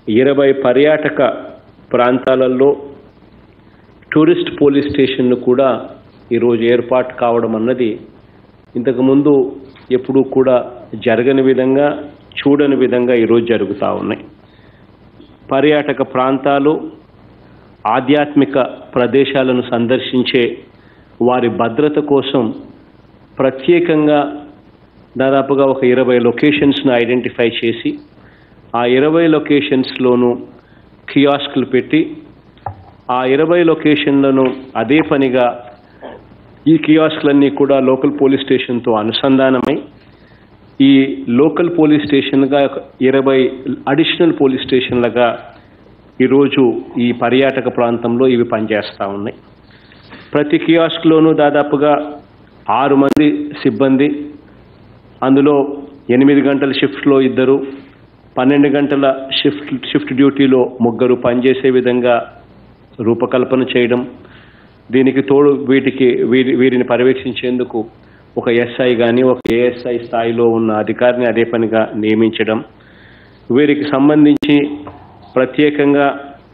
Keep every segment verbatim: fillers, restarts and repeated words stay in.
ఇరవై పర్యాటక ప్రాంతాలలో టూరిస్ట్ పోలీస్ స్టేషన్లు కూడా ఈరోజు ఏర్పాటు కావడం అన్నది ఇంతకుముందు ఎప్పుడూ కూడా జరగని విధంగా, చూడని విధంగా ఈరోజు జరుగుతూ ఉన్నాయి. పర్యాటక ప్రాంతాలు, ఆధ్యాత్మిక ప్రదేశాలను సందర్శించే వారి భద్రత కోసం ప్రత్యేకంగా దాదాపుగా ఒక ఇరవై లొకేషన్స్ను ఐడెంటిఫై చేసి ఆ ఇరవై లొకేషన్స్లోనూ కియాస్క్లు పెట్టి ఆ ఇరవై లొకేషన్లను అదే పనిగా ఈ కియాస్క్లన్నీ కూడా లోకల్ పోలీస్ స్టేషన్తో అనుసంధానమై ఈ లోకల్ పోలీస్ స్టేషన్గా ఇరవై అడిషనల్ పోలీస్ స్టేషన్లుగా ఈరోజు ఈ పర్యాటక ప్రాంతంలో ఇవి పనిచేస్తూ ఉన్నాయి. ప్రతి కియాస్క్లోనూ దాదాపుగా ఆరు మంది సిబ్బంది, అందులో ఎనిమిది గంటల షిఫ్ట్లో ఇద్దరు, పన్నెండు గంటల షిఫ్ట్ షిఫ్ట్ డ్యూటీలో ముగ్గురు పనిచేసే విధంగా రూపకల్పన చేయడం, దీనికి తోడు వీటికి వీరి వీరిని పర్యవేక్షించేందుకు ఒక ఎస్ఐ కానీ ఒక ఏఎస్ఐ స్థాయిలో ఉన్న అధికారిని అదే పనిగా నియమించడం, వీరికి సంబంధించి ప్రత్యేకంగా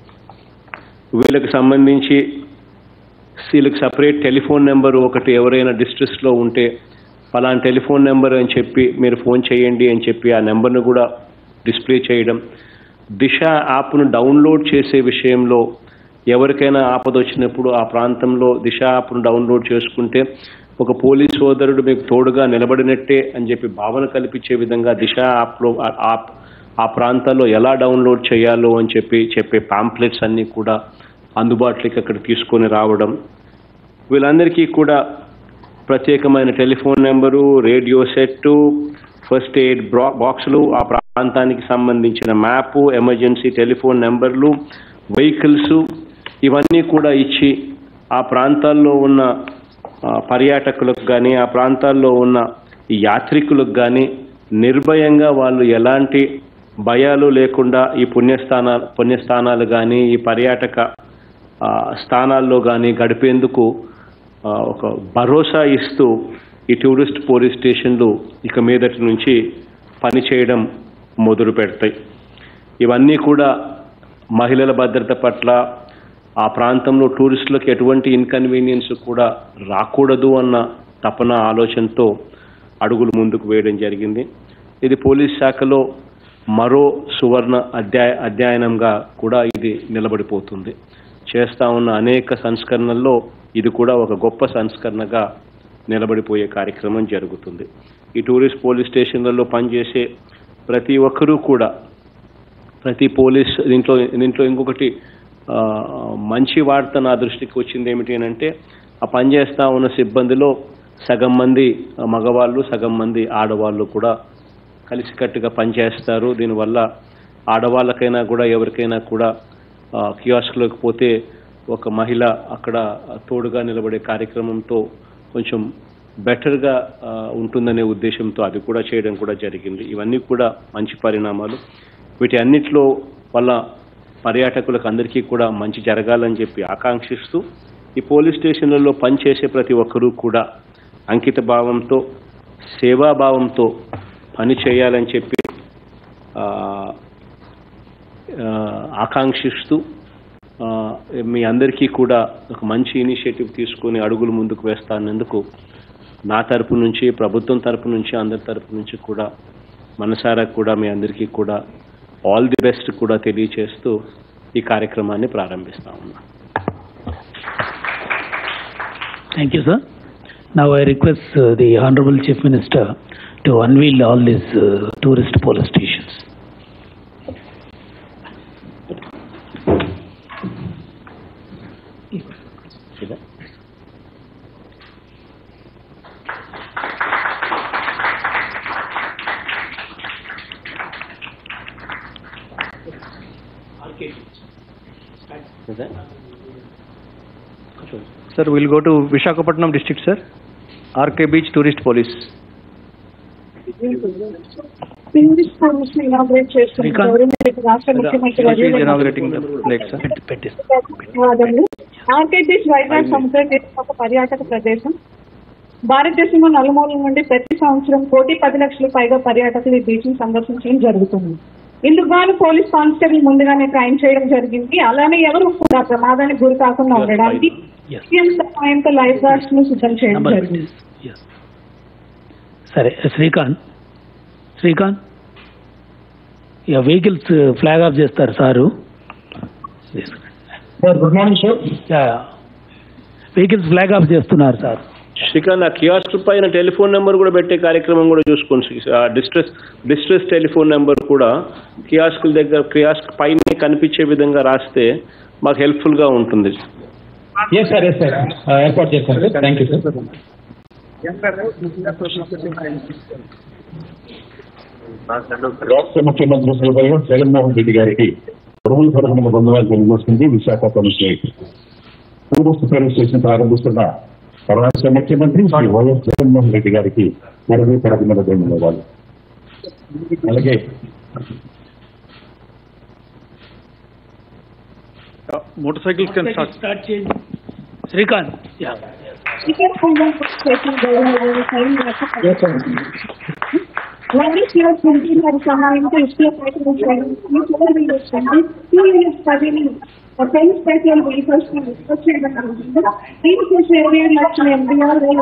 వీళ్ళకి సంబంధించి వీళ్ళకి సపరేట్ టెలిఫోన్ నెంబరు ఒకటి ఎవరైనా డిస్ట్రెస్లో ఉంటే ఫలానా టెలిఫోన్ నెంబర్ అని చెప్పి మీరు ఫోన్ చేయండి అని చెప్పి ఆ నెంబర్ను కూడా డిస్ప్లే చేయడం, దిశ యాప్ను డౌన్లోడ్ చేసే విషయంలో ఎవరికైనా ఆపద వచ్చినప్పుడు ఆ ప్రాంతంలో దిశ యాప్ను డౌన్లోడ్ చేసుకుంటే ఒక పోలీస్ సోదరుడు మీకు తోడుగా నిలబడినట్టే అని చెప్పి భావన కల్పించే విధంగా దిశ యాప్లో యాప్ ఆ ప్రాంతాల్లో ఎలా డౌన్లోడ్ చేయాలో అని చెప్పి చెప్పే పాంప్లెట్స్ అన్నీ కూడా అందుబాటులోకి అక్కడ తీసుకొని రావడం, వీళ్ళందరికీ కూడా ప్రత్యేకమైన telephone number, radio set, first aid బాక్సులు, ఆ ప్రాంతానికి సంబంధించిన మ్యాపు, ఎమర్జెన్సీ టెలిఫోన్ నెంబర్లు, వెహికల్స్ ఇవన్నీ కూడా ఇచ్చి ఆ ప్రాంతాల్లో ఉన్న పర్యాటకులకు కానీ ఆ ప్రాంతాల్లో ఉన్న యాత్రికులకు కానీ నిర్భయంగా వాళ్ళు ఎలాంటి భయాలు లేకుండా ఈ పుణ్యస్థానా పుణ్యస్థానాలు కానీ ఈ పర్యాటక స్థానాల్లో కానీ గడిపేందుకు ఒక భరోసా ఇస్తూ ఈ టూరిస్ట్ పోలీస్ స్టేషన్లు ఇక మీదటి నుంచి పనిచేయడం మొదలు పెడతాయి. ఇవన్నీ కూడా మహిళల భద్రత పట్ల, ఆ ప్రాంతంలో టూరిస్టులకు ఎటువంటి ఇన్కన్వీనియన్స్ కూడా రాకూడదు అన్న తపన ఆలోచనతో అడుగులు ముందుకు వేయడం జరిగింది. ఇది పోలీస్ శాఖలో మరో సువర్ణ అధ్యాయ అధ్యయనంగా కూడా ఇది నిలబడిపోతుంది. చేస్తూ ఉన్న అనేక సంస్కరణల్లో ఇది కూడా ఒక గొప్ప సంస్కరణగా నిలబడిపోయే కార్యక్రమం జరుగుతుంది. ఈ టూరిస్ట్ పోలీస్ స్టేషన్లలో పనిచేసే ప్రతి ఒక్కరూ కూడా ప్రతి పోలీస్ దీంట్లో దీంట్లో ఇంకొకటి మంచి వార్త నా దృష్టికి వచ్చింది ఏమిటి అంటే, ఆ పనిచేస్తూ ఉన్న సిబ్బందిలో సగం మంది మగవాళ్ళు, సగం మంది ఆడవాళ్ళు కూడా కలిసికట్టుగా పనిచేస్తారు. దీనివల్ల ఆడవాళ్ళకైనా కూడా ఎవరికైనా కూడా కియాస్క్లోకి పోతే ఒక మహిళ అక్కడ తోడుగా నిలబడే కార్యక్రమంతో కొంచెం బెటర్గా ఉంటుందనే ఉద్దేశంతో అది కూడా చేయడం కూడా జరిగింది. ఇవన్నీ కూడా మంచి పరిణామాలు. వీటి అన్నిటిలో వల్ల పర్యాటకులకు అందరికీ కూడా మంచి జరగాలని చెప్పి ఆకాంక్షిస్తూ ఈ పోలీస్ స్టేషన్లలో పనిచేసే ప్రతి ఒక్కరూ కూడా అంకిత భావంతో, సేవాభావంతో పని చేయాలని చెప్పి ఆకాంక్షిస్తూ మీ అందరికీ కూడా ఒక మంచి ఇనిషియేటివ్ తీసుకొని అడుగులు ముందుకు వేస్తానందుకు నా తరపు నుంచి, ప్రభుత్వం తరపు నుంచి, అందరి తరపు నుంచి కూడా మనసారా కూడా మీ అందరికీ కూడా ఆల్ ది బెస్ట్ కూడా తెలియచేస్తూ ఈ కార్యక్రమాన్ని ప్రారంభిస్తా ఉన్నా. Thank you sir. Now I request uh, the Honorable Chief Minister to unveil all these uh, tourist police stations. Sir, we'll go to Visakhapatnam district, sir. R K Beach Tourist Police. Tourist Police inaugurate చేస్తున్నారు. Inaugurating the next, sir. R K Beach Vizag సముద్ర తీర పర్యాటక ప్రదేశం. భారతదేశంలో నలుమూలల నుండి ప్రతి సంవత్సరం కోటి పది లక్షల పైగా పర్యాటకులు ఈ బీచ్ను సందర్శించడం జరుగుతుంది. ఇందుకు గాను పోలీస్ కానిస్టేబుల్ ముందుగానే ట్రైన్ చేయడం జరిగింది. అలానే ఎవరు కూడా ప్రమాదానికి గురి కాకుండా ఉండడానికి సహాయంతో లైఫ్ గార్డ్స్ ను సిద్ధం చేయడం జరిగింది. సరే శ్రీకాంత్ శ్రీకాంత్ ఇక వెహికల్స్ ఫ్లాగ్ ఆఫ్ చేస్తారు sir. Good morning sir. Vehicles flag off చేస్తున్నారు సార్. శ్రీకాంత్, ఆ కియాస్క్ పైన టెలిఫోన్ నెంబర్ కూడా పెట్టే కార్యక్రమం కూడా చూసుకోండి. డిస్ట్రెస్ డిస్ట్రెస్ టెలిఫోన్ నెంబర్ కూడా కియాస్క్ దగ్గర కియాస్క్ పైన కనిపించే విధంగా రాస్తే మాకు హెల్ప్ఫుల్గా ఉంటుంది. ఎస్ సార్ ఎస్ సార్ ఏర్పాటు చేస్తాను సార్. Thank you sir. రాష్ట్ర ముఖ్యమంత్రి శ్రీ వైఎస్ జగన్మోహన్ రెడ్డి గారికి ప్రభుత్వ తరఫున బంధువులు తెలియజేస్తుంది. విశాఖపట్నం టూరిస్ట్ పోలీస్ స్టేషన్ ప్రారంభిస్తున్న రాష్ట్ర ముఖ్యమంత్రి శ్రీ వైఎస్ జగన్మోహన్ రెడ్డి గారికి ప్రభుత్వ తరఫున ధన్యవాదాలు. అలాగే motor cycle can start start చేయండి శ్రీకాంత్. సహాయంతో ఇష్ట ఫ్రెండ్స్ స్పెషల్ వెహికల్స్ చేయడం జరుగుతుంది. దీనికి ఏడు లక్షల ఎనభై ఆరు వేల